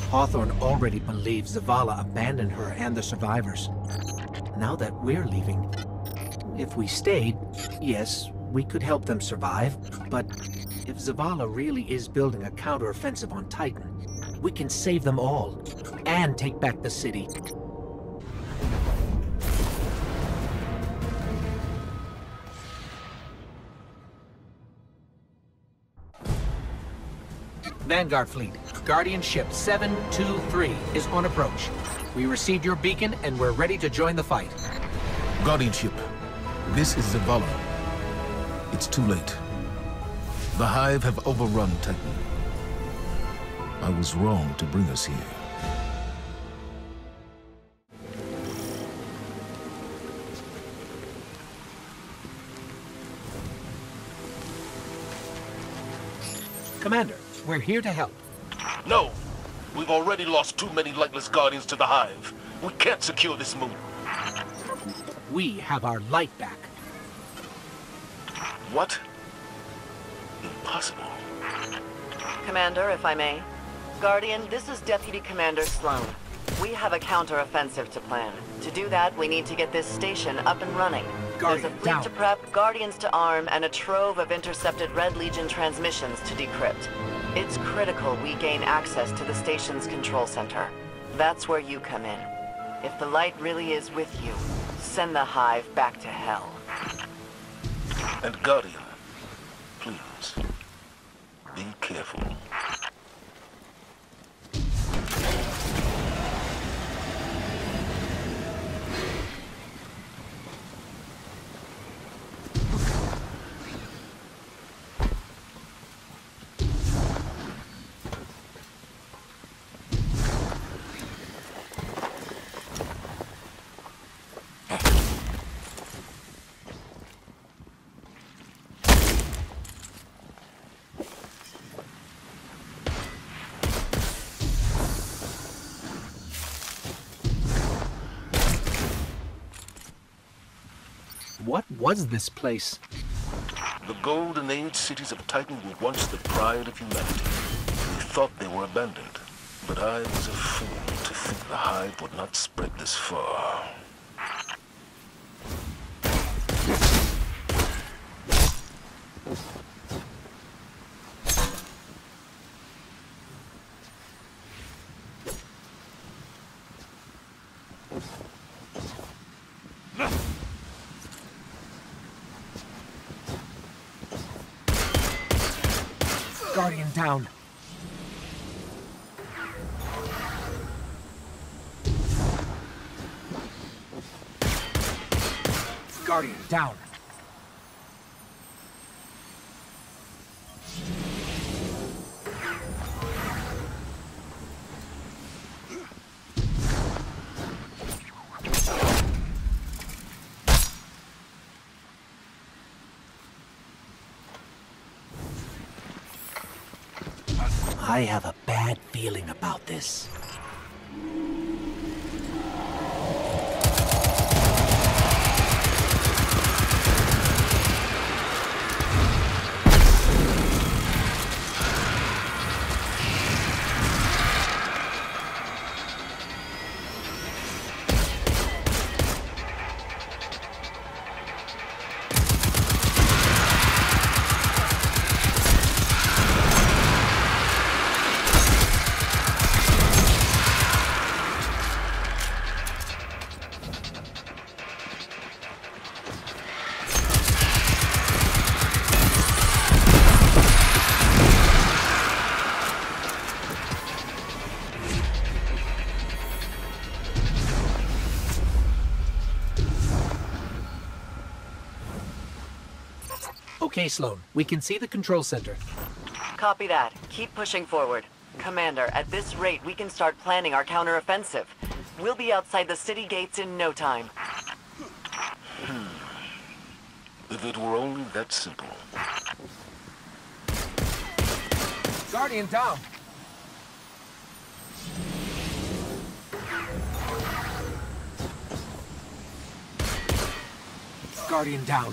Hawthorne already believes Zavala abandoned her and the survivors. Now that we're leaving, if we stayed, yes, we could help them survive, but if Zavala really is building a counteroffensive on Titan, we can save them all, and take back the city. Vanguard Fleet, Guardian Ship 723 is on approach. We received your beacon and we're ready to join the fight. Guardian Ship, this is Zavala. It's too late. The Hive have overrun Titan. I was wrong to bring us here. Commander, we're here to help. No! We've already lost too many lightless Guardians to the Hive. We can't secure this moon. We have our light back. What? Impossible. Commander, if I may. Guardian, this is Deputy Commander Sloan. We have a counter-offensive to plan. To do that, we need to get this station up and running. Guardian, there's a fleet down. to prep, Guardians to arm, and a trove of intercepted Red Legion transmissions to decrypt. It's critical we gain access to the station's control center. That's where you come in. If the light really is with you, send the Hive back to hell. And Guardian, please, be careful. What was this place? The Golden Age cities of Titan were once the pride of humanity. We thought they were abandoned, but I was a fool to think the Hive would not spread this far. Guardian down. Guardian down. I have a bad feeling about this. Okay, Sloan. We can see the control center. Copy that. Keep pushing forward. Commander, at this rate, we can start planning our counteroffensive. We'll be outside the city gates in no time. If it were only that simple. Guardian down. Guardian down.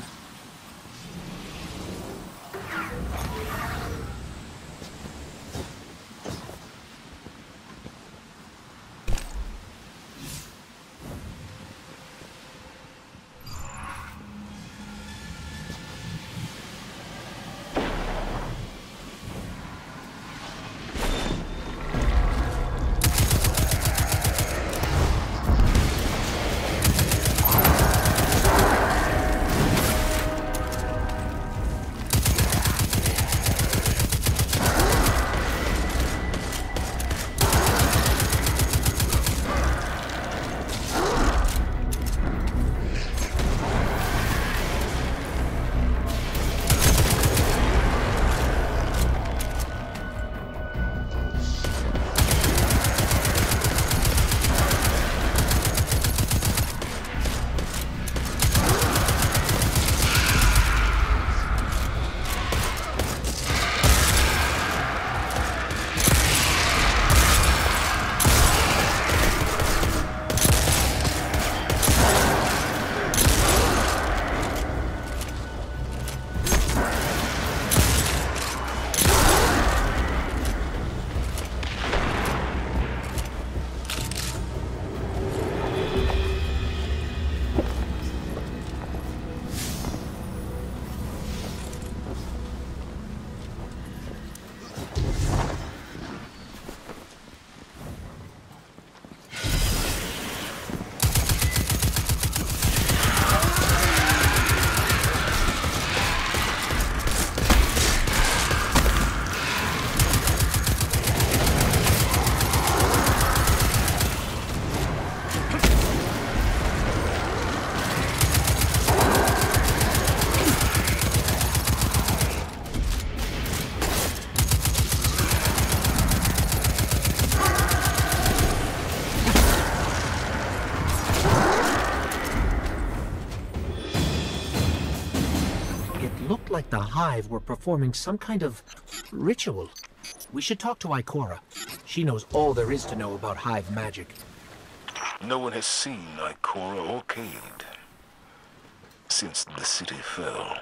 looked like the Hive were performing some kind of ritual. We should talk to Ikora. She knows all there is to know about Hive magic. No one has seen Ikora or Cade since the city fell.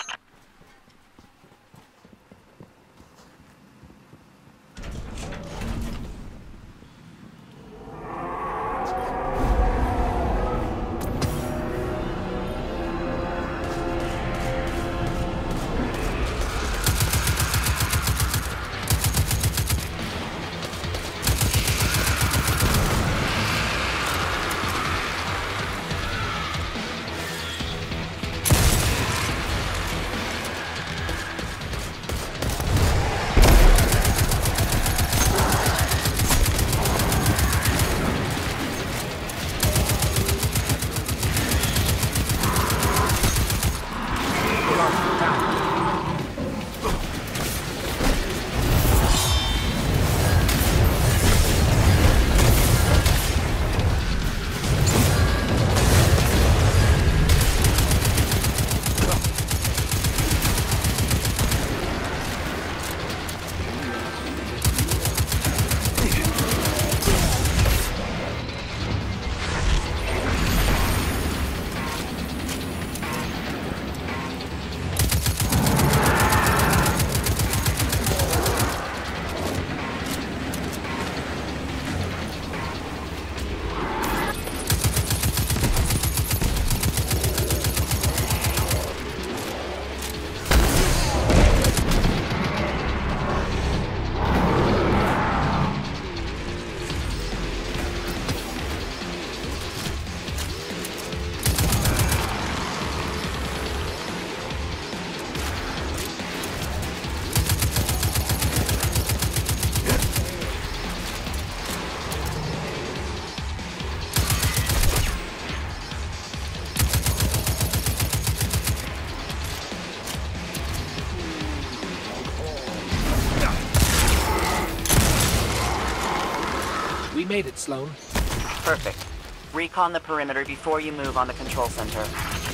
We made it, Sloan. Perfect. Recon the perimeter before you move on the control center.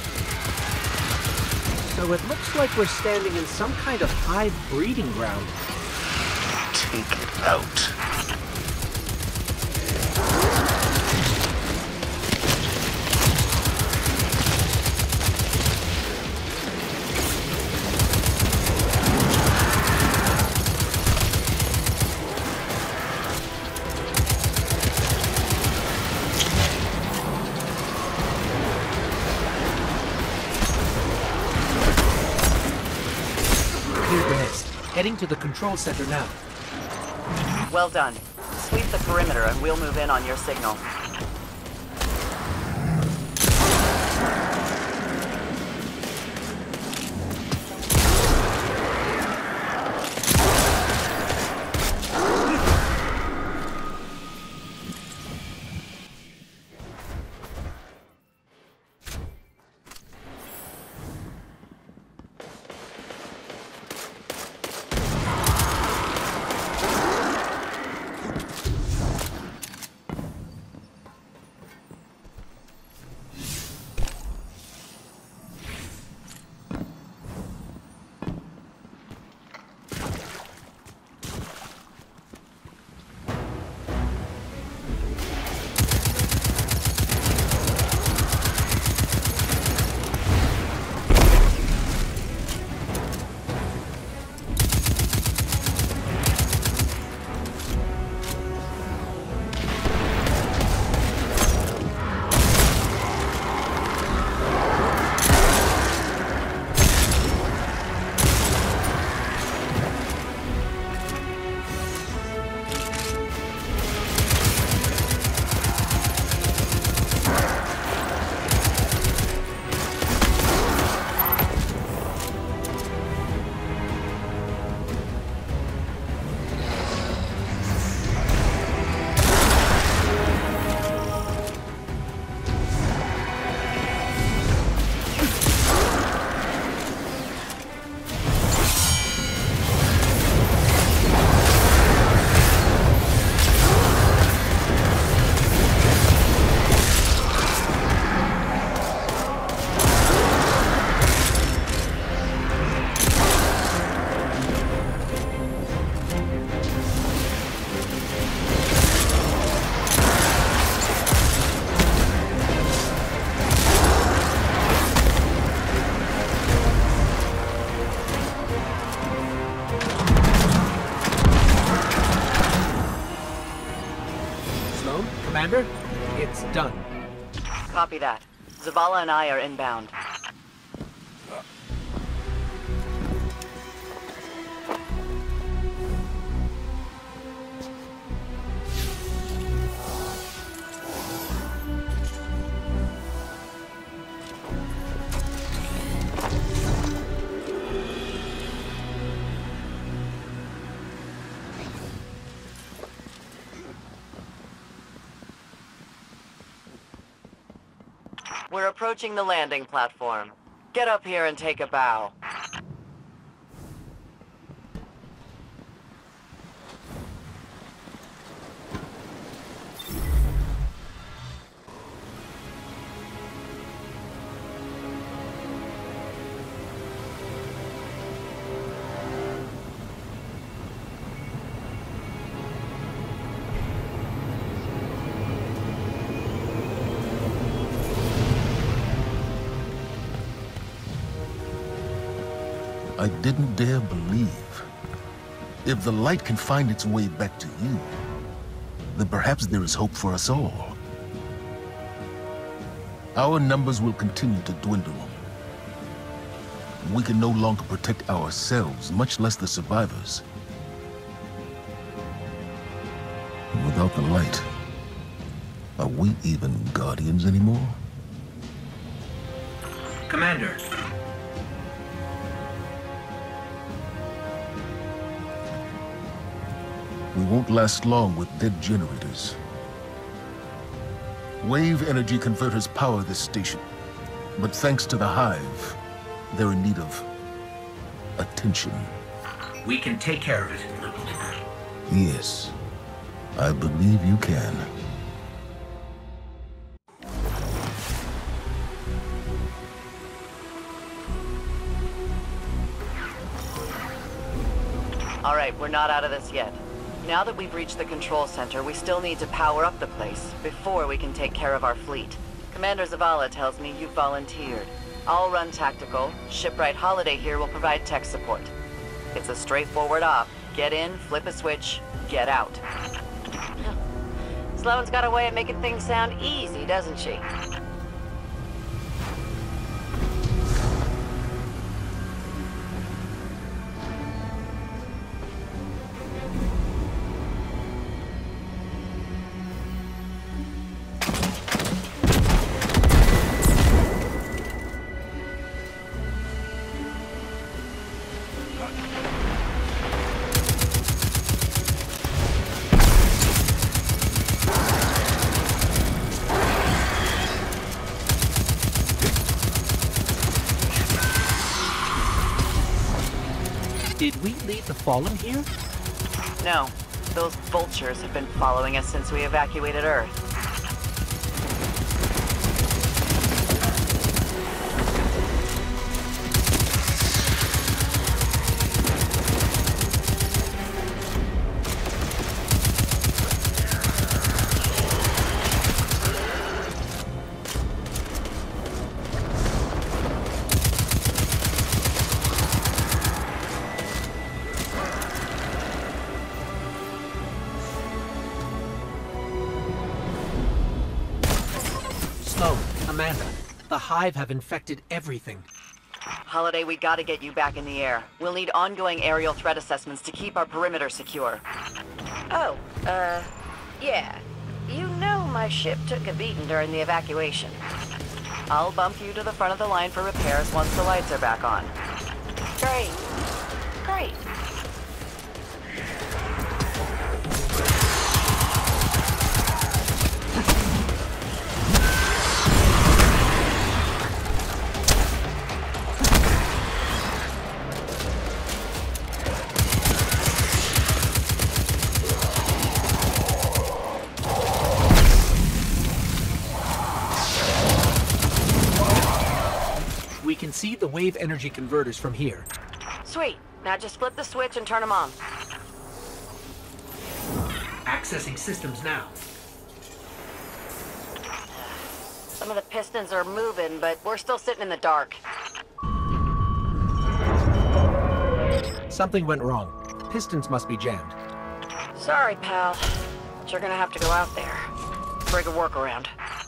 So it looks like we're standing in some kind of Hive breeding ground. Take it out. Heading to the control center now. Well done. Sweep the perimeter and we'll move in on your signal. Commander, it's done. Copy that. Zavala and I are inbound. We're approaching the landing platform. Get up here and take a bow. I didn't dare believe. If the light can find its way back to you, then perhaps there is hope for us all. Our numbers will continue to dwindle. We can no longer protect ourselves, much less the survivors. And without the light, are we even guardians anymore? Commander. We won't last long with dead generators. Wave energy converters power this station. But thanks to the Hive, they're in need of attention. We can take care of it. Yes, I believe you can. All right, we're not out of this yet. Now that we've reached the control center, we still need to power up the place before we can take care of our fleet. Commander Zavala tells me you've volunteered. I'll run tactical. Shipwright Holiday here will provide tech support. It's a straightforward op. Get in, flip a switch, get out. Sloan's got a way of making things sound easy, doesn't she? Did we leave the Fallen here? No. Those vultures have been following us since we evacuated Earth. Amanda, the Hive have infected everything. Holiday, we gotta get you back in the air. We'll need ongoing aerial threat assessments to keep our perimeter secure. Oh, yeah. You know my ship took a beating during the evacuation. I'll bump you to the front of the line for repairs once the lights are back on. Great. Great. We can see the wave energy converters from here. Sweet. Now just flip the switch and turn them on. Accessing systems now. Some of the pistons are moving, but we're still sitting in the dark. Something went wrong. Pistons must be jammed. Sorry, pal. But you're gonna have to go out there. Break a workaround.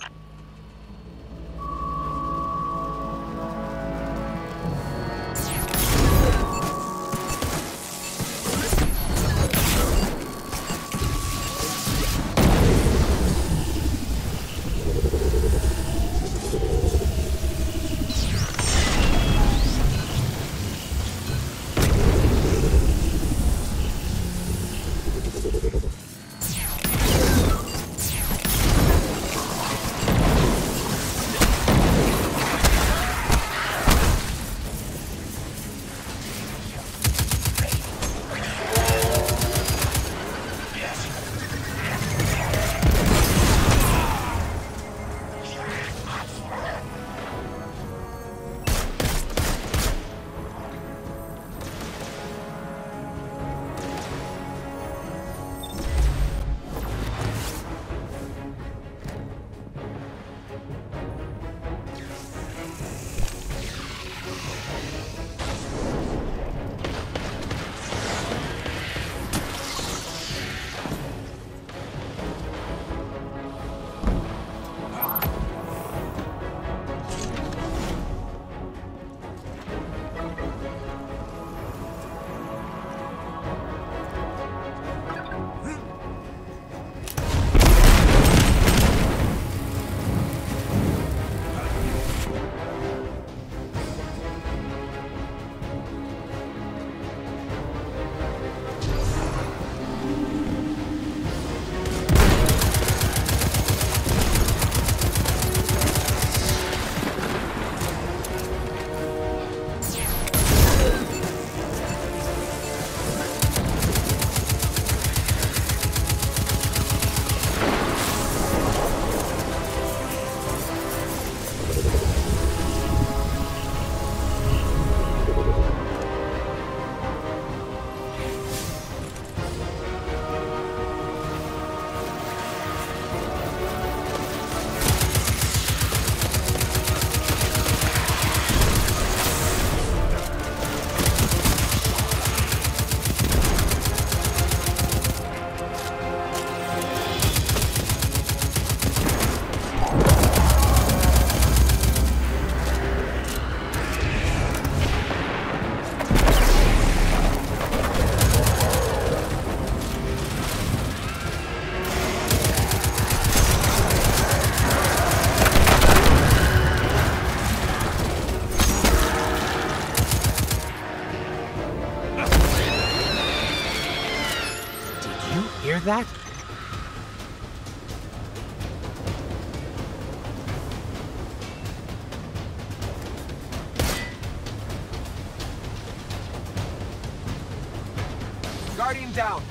Hear that? Guardian down.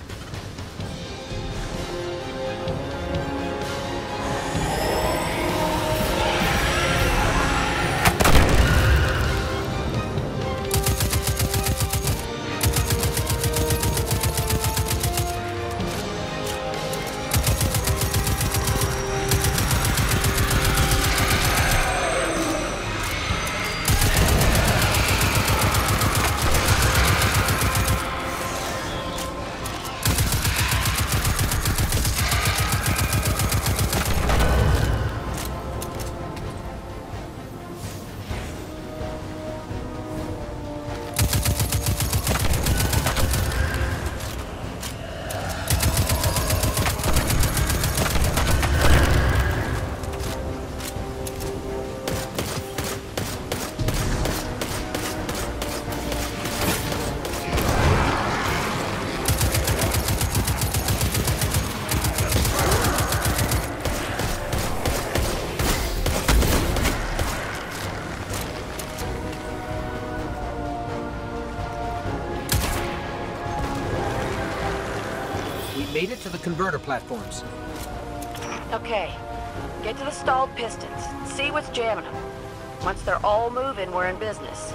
Made it to the converter platforms. Okay. Get to the stalled pistons. See what's jamming them. Once they're all moving, we're in business.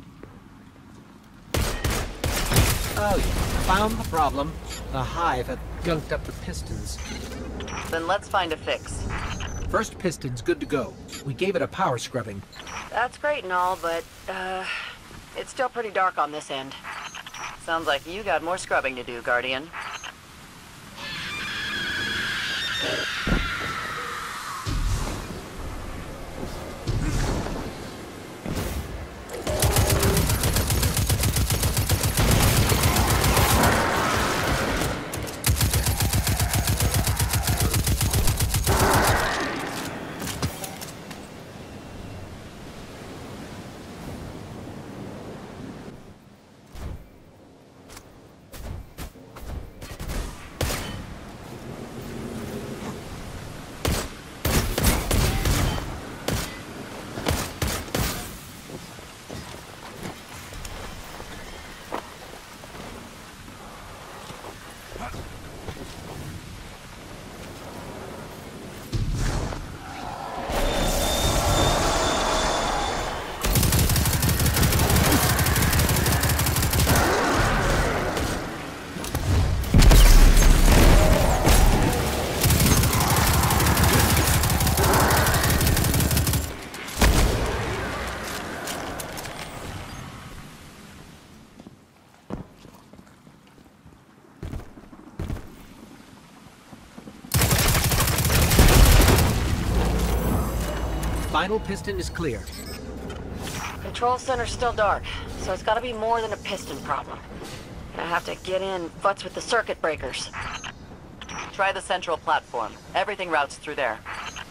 Oh, yeah. Found the problem. The Hive had gunked up the pistons. Then let's find a fix. First piston's good to go. We gave it a power scrubbing. That's great and all, but, it's still pretty dark on this end. Sounds like you got more scrubbing to do, Guardian. Final piston is clear. Control center's still dark, so it's gotta be more than a piston problem. I have to get in, futz with the circuit breakers. Try the central platform. Everything routes through there.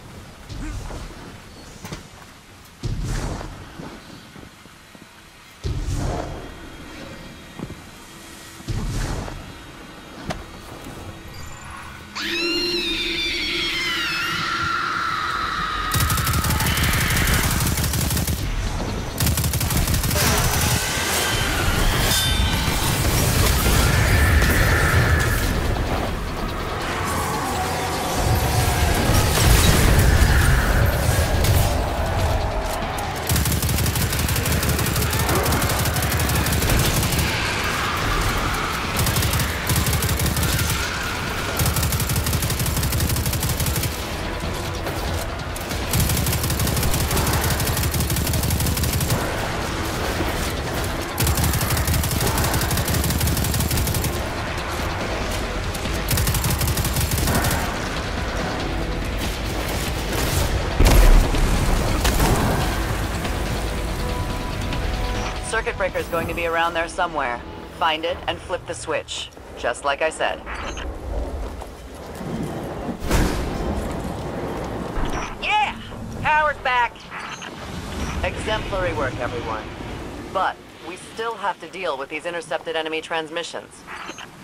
Circuit breaker's going to be around there somewhere. Find it and flip the switch. Just like I said. Yeah! Power's back! Exemplary work, everyone. But we still have to deal with these intercepted enemy transmissions.